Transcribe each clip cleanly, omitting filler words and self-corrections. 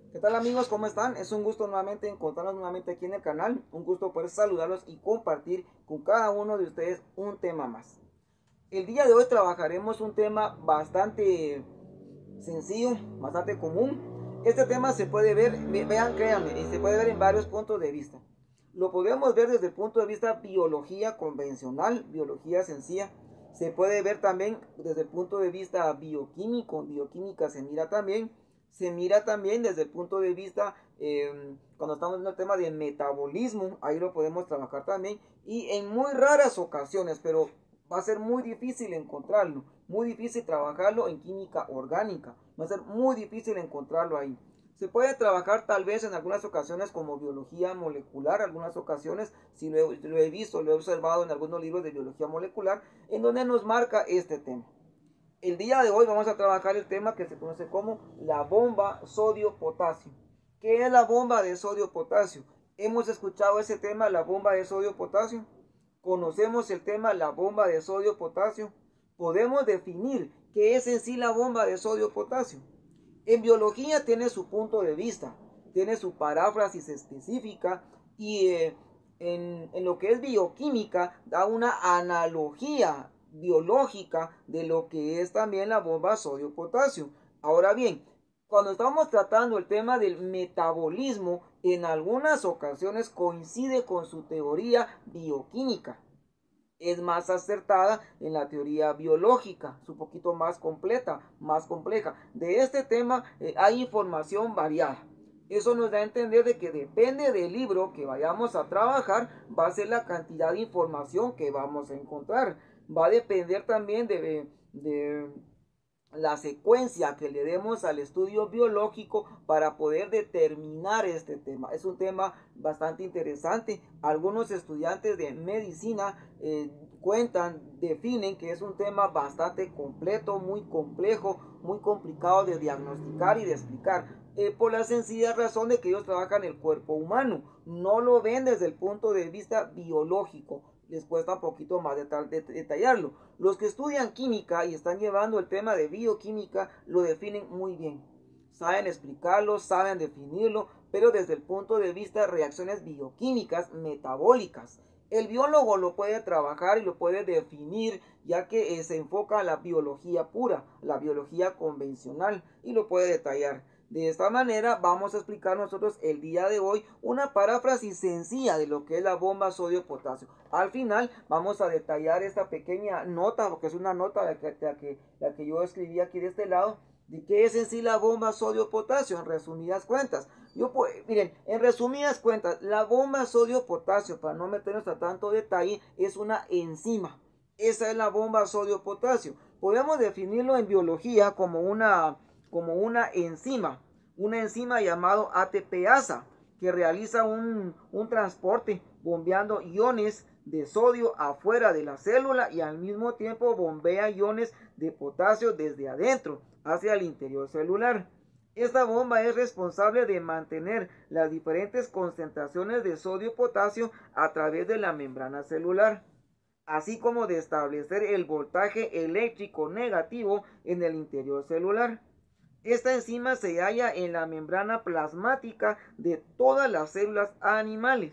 ¿Qué tal amigos? ¿Cómo están? Es un gusto nuevamente encontrarnos nuevamente aquí en el canal. Un gusto poder saludarlos y compartir con cada uno de ustedes un tema más. El día de hoy trabajaremos un tema bastante sencillo, bastante común. Este tema se puede ver, vean, créanme, se puede ver en varios puntos de vista. Lo podemos ver desde el punto de vista biología convencional, biología sencilla. Se puede ver también desde el punto de vista bioquímico, bioquímica se mira también desde el punto de vista, cuando estamos viendo el tema de metabolismo, ahí lo podemos trabajar también. Y en muy raras ocasiones, pero va a ser muy difícil encontrarlo, muy difícil trabajarlo en química orgánica, va a ser muy difícil encontrarlo ahí. Se puede trabajar tal vez en algunas ocasiones como biología molecular, algunas ocasiones, si lo he visto, lo he observado en algunos libros de biología molecular, en donde nos marca este tema. El día de hoy vamos a trabajar el tema que se conoce como la bomba sodio-potasio. ¿Qué es la bomba de sodio-potasio? Hemos escuchado ese tema, la bomba de sodio-potasio. Conocemos el tema, la bomba de sodio-potasio. Podemos definir qué es en sí la bomba de sodio-potasio. En biología tiene su punto de vista, tiene su paráfrasis específica y en lo que es bioquímica da una analogía biológica de lo que es también la bomba sodio-potasio. Ahora bien, cuando estamos tratando el tema del metabolismo, en algunas ocasiones coincide con su teoría bioquímica. Es más acertada en la teoría biológica, es un poquito más completa, más compleja. De este tema hay información variada. Eso nos da a entender de que depende del libro que vayamos a trabajar, va a ser la cantidad de información que vamos a encontrar. Va a depender también de la secuencia que le demos al estudio biológico para poder determinar este tema. Es un tema bastante interesante. Algunos estudiantes de medicina definen que es un tema bastante completo, muy complejo, muy complicado de diagnosticar y de explicar. Por la sencilla razón de que ellos trabajan el cuerpo humano, no lo ven desde el punto de vista biológico, les cuesta un poquito más detallarlo. Los que estudian química y están llevando el tema de bioquímica lo definen muy bien. Saben explicarlo, saben definirlo, pero desde el punto de vista de reacciones bioquímicas metabólicas. El biólogo lo puede trabajar y lo puede definir, ya que se enfoca a la biología pura, la biología convencional, y lo puede detallar. De esta manera vamos a explicar nosotros el día de hoy una paráfrasis sencilla de lo que es la bomba sodio-potasio. Al final vamos a detallar esta pequeña nota, porque es una nota la que yo escribí aquí de este lado, de qué es en sí la bomba sodio-potasio, en resumidas cuentas. Miren, en resumidas cuentas, la bomba sodio-potasio, para no meternos a tanto detalle, es una enzima. Esa es la bomba sodio-potasio. Podemos definirlo en biología como una enzima llamado ATPasa, que realiza un transporte bombeando iones de sodio afuera de la célula y al mismo tiempo bombea iones de potasio desde adentro hacia el interior celular. Esta bomba es responsable de mantener las diferentes concentraciones de sodio y potasio a través de la membrana celular, así como de establecer el voltaje eléctrico negativo en el interior celular. Esta enzima se halla en la membrana plasmática de todas las células animales.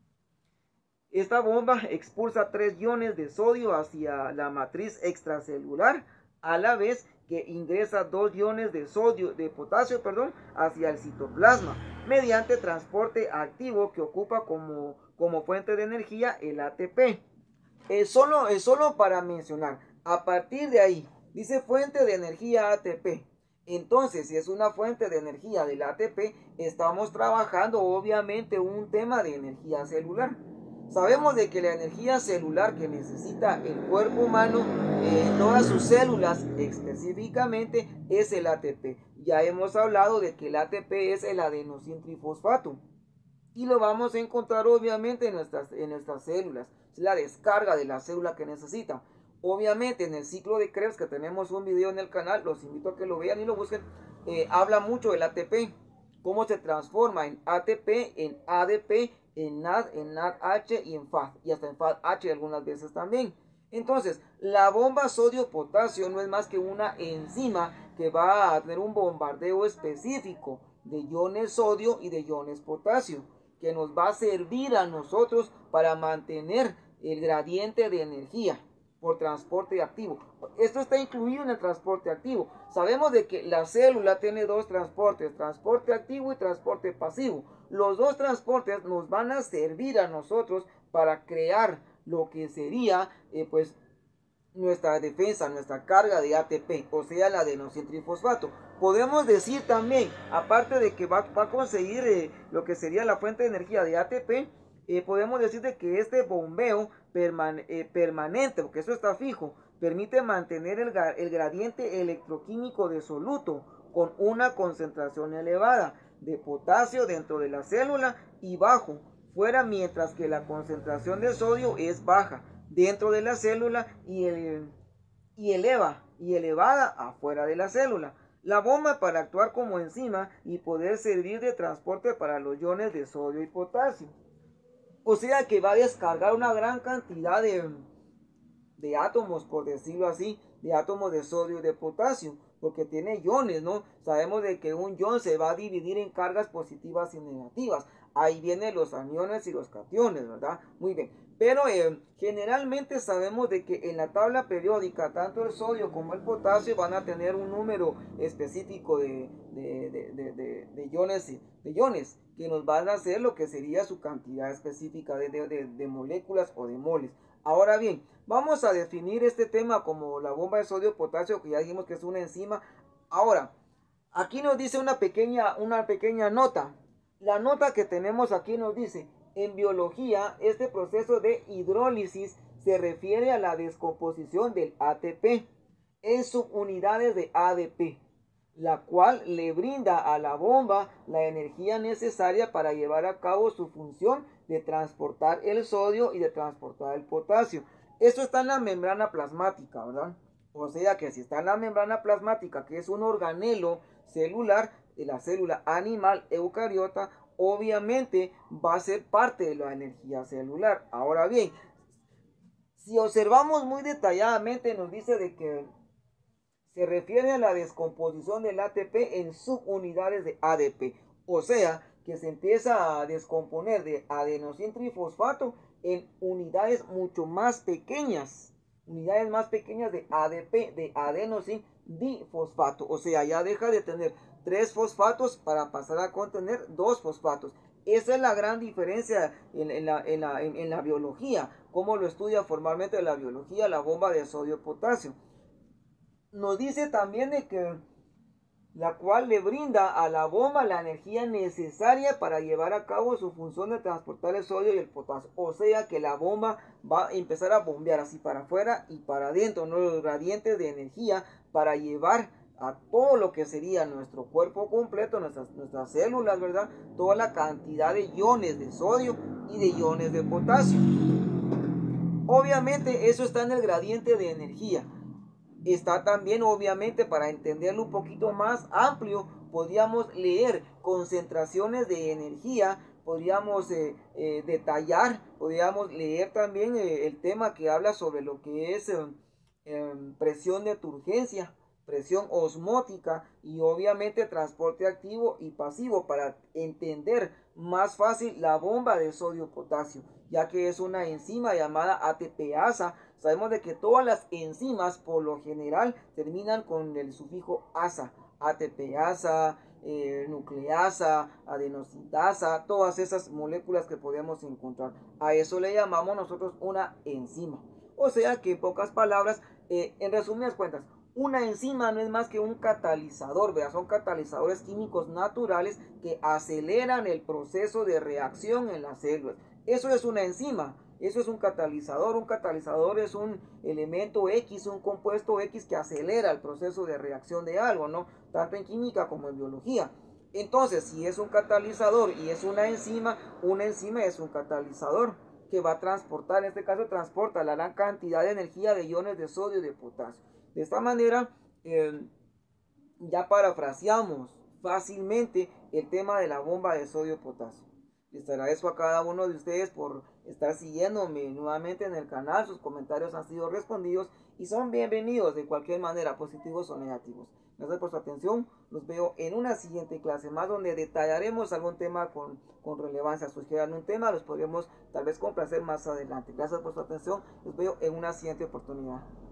Esta bomba expulsa 3 iones de sodio hacia la matriz extracelular, a la vez que ingresa 2 iones de potasio, hacia el citoplasma, mediante transporte activo que ocupa como fuente de energía el ATP. Solo para mencionar, a partir de ahí, dice fuente de energía ATP. Entonces, si es una fuente de energía del ATP, estamos trabajando obviamente un tema de energía celular. Sabemos de que la energía celular que necesita el cuerpo humano en todas sus células específicamente es el ATP. Ya hemos hablado de que el ATP es el adenosintrifosfato y lo vamos a encontrar obviamente en nuestras células. Es la descarga de la célula que necesita. Obviamente en el ciclo de Krebs, que tenemos un video en el canal, los invito a que lo vean y lo busquen, habla mucho del ATP, cómo se transforma en ATP, en ADP, en NADH y en FAD, y hasta en FADH algunas veces también. Entonces, la bomba sodio-potasio no es más que una enzima que va a tener un bombardeo específico de iones sodio y de iones potasio, que nos va a servir a nosotros para mantener el gradiente de energía por transporte activo. Esto está incluido en el transporte activo. Sabemos de que la célula tiene dos transportes, transporte activo y transporte pasivo. Los dos transportes nos van a servir a nosotros para crear lo que sería pues nuestra defensa, nuestra carga de ATP, o sea, la adenosintrifosfato. Podemos decir también, aparte de que va a conseguir lo que sería la fuente de energía de ATP, podemos decir de que este bombeo permanente, porque eso está fijo, permite mantener el gradiente electroquímico de soluto con una concentración elevada de potasio dentro de la célula y bajo fuera, mientras que la concentración de sodio es baja dentro de la célula y elevada afuera de la célula. La bomba para actuar como enzima y poder servir de transporte para los iones de sodio y potasio. O sea que va a descargar una gran cantidad de átomos, por decirlo así, de átomos de sodio y de potasio, porque tiene iones, ¿no? Sabemos de que un ion se va a dividir en cargas positivas y negativas. Ahí vienen los aniones y los cationes, ¿verdad? Muy bien. Pero generalmente sabemos de que en la tabla periódica tanto el sodio como el potasio van a tener un número específico de iones que nos van a hacer lo que sería su cantidad específica de moléculas o de moles. Ahora bien, vamos a definir este tema como la bomba de sodio-potasio, que ya dijimos que es una enzima. Ahora, aquí nos dice una pequeña nota. La nota que tenemos aquí nos dice: en biología, este proceso de hidrólisis se refiere a la descomposición del ATP en subunidades de ADP, la cual le brinda a la bomba la energía necesaria para llevar a cabo su función de transportar el sodio y de transportar el potasio. Esto está en la membrana plasmática, ¿verdad? O sea que si está en la membrana plasmática, que es un organelo celular de la célula animal eucariota, obviamente va a ser parte de la energía celular. Ahora bien, si observamos muy detalladamente, nos dice de que se refiere a la descomposición del ATP en subunidades de ADP. O sea, que se empieza a descomponer de adenosintrifosfato en unidades mucho más pequeñas. Unidades más pequeñas de ADP, de adenosin difosfato. O sea, ya deja de tener 3 fosfatos para pasar a contener 2 fosfatos. Esa es la gran diferencia en la biología. Cómo lo estudia formalmente la biología la bomba de sodio-potasio. Nos dice también de que la cual le brinda a la bomba la energía necesaria para llevar a cabo su función de transportar el sodio y el potasio. O sea que la bomba va a empezar a bombear así para afuera y para adentro, ¿no? Los gradientes de energía para llevar a todo lo que sería nuestro cuerpo completo, nuestras células, ¿verdad? Toda la cantidad de iones de sodio y de iones de potasio. Obviamente eso está en el gradiente de energía. Está también, obviamente, para entenderlo un poquito más amplio, podríamos leer concentraciones de energía, podríamos detallar, podríamos leer también el tema que habla sobre lo que es presión de turgencia, presión osmótica y obviamente transporte activo y pasivo para entender más fácil la bomba de sodio-potasio, ya que es una enzima llamada ATPasa. Sabemos de que todas las enzimas por lo general terminan con el sufijo asa, ATPasa, nucleasa, adenosintasa, todas esas moléculas que podemos encontrar. A eso le llamamos nosotros una enzima. O sea que en pocas palabras, en resumidas cuentas, una enzima no es más que un catalizador, ¿verdad? Son catalizadores químicos naturales que aceleran el proceso de reacción en las células. Eso es una enzima. Eso es un catalizador. Un catalizador es un elemento X, un compuesto X que acelera el proceso de reacción de algo, ¿no? Tanto en química como en biología. Entonces, si es un catalizador y es una enzima es un catalizador que va a transportar, en este caso transporta la gran cantidad de energía de iones de sodio y de potasio. De esta manera, ya parafraseamos fácilmente el tema de la bomba de sodio-potasio. Les agradezco a cada uno de ustedes por estar siguiéndome nuevamente en el canal. Sus comentarios han sido respondidos y son bienvenidos de cualquier manera, positivos o negativos. Gracias por su atención. Los veo en una siguiente clase más donde detallaremos algún tema con relevancia. Sugieran un tema, los podríamos tal vez complacer más adelante. Gracias por su atención. Los veo en una siguiente oportunidad.